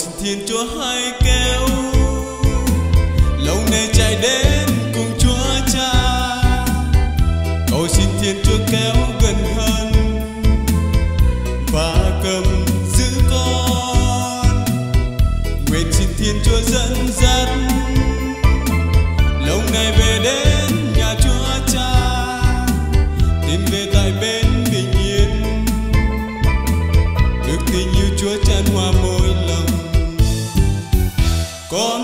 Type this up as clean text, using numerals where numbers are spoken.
xin Thiên Chúa hãy kéo lâu nay chạy đến cùng Chúa Cha. Cầu xin Thiên Chúa kéo gần hơn và cầm giữ con. Nguyện xin Thiên Chúa dẫn dắt lâu ngày về đến nhà Chúa Cha, tìm về tại bên bình yên, được tình yêu Chúa chan hòa mỗi lòng. Con